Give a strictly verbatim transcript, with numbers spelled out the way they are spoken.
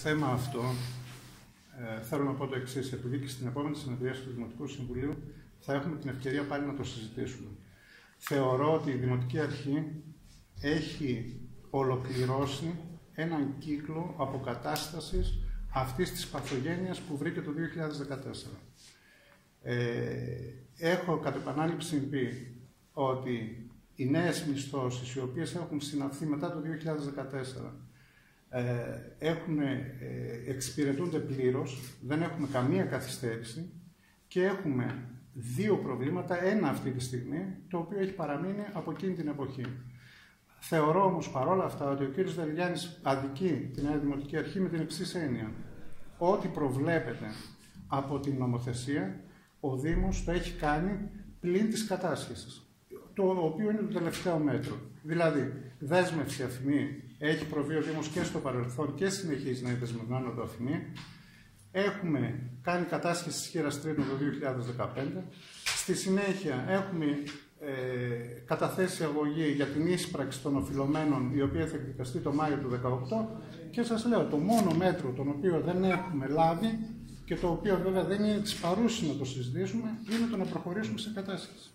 θέμα αυτό ε, θέλω να πω το εξής, επειδή και στην επόμενη συνεδρίαση του Δημοτικού Συμβουλίου θα έχουμε την ευκαιρία πάλι να το συζητήσουμε. Θεωρώ ότι η Δημοτική Αρχή έχει ολοκληρώσει έναν κύκλο αποκατάστασης αυτής της παθογένειας που βρήκε το δύο χιλιάδες δεκατέσσερα. Ε, έχω κατ' επανάληψη πει ότι οι νέες μισθώσεις οι οποίες έχουν συναυθεί μετά το δύο χιλιάδες δεκατέσσερα ε, έχουν, ε, εξυπηρετούνται πλήρως, δεν έχουμε καμία καθυστέρηση και έχουμε δύο προβλήματα, ένα αυτή τη στιγμή, το οποίο έχει παραμείνει από εκείνη την εποχή. Θεωρώ όμως παρόλα αυτά ότι ο κ. Δελγιάννης αδικεί την Νέα Δημοτική Αρχή με την εξής έννοια. Ό,τι προβλέπεται από την νομοθεσία, ο Δήμος το έχει κάνει πλην της κατάσχεσης, το οποίο είναι το τελευταίο μέτρο. Δηλαδή, δέσμευση αφημί έχει προβεί ο Δήμος και στο παρελθόν και συνεχίζει να είναι δεσμευμένο το αφημί. Έχουμε κάνει κατάσχεση της Χήρας Τρίτων το δύο χιλιάδες δεκαπέντε. Στη συνέχεια έχουμε ε, καταθέσει αγωγή για την ίσπραξη των οφειλωμένων, η οποία θα εκδικαστεί το Μάιο του δύο χιλιάδες δεκαοκτώ. Και σας λέω, το μόνο μέτρο το οποίο δεν έχουμε λάβει και το οποίο βέβαια δεν είναι της παρούσης να το συζητήσουμε, είναι το να προχωρήσουμε σε κατάσχεση.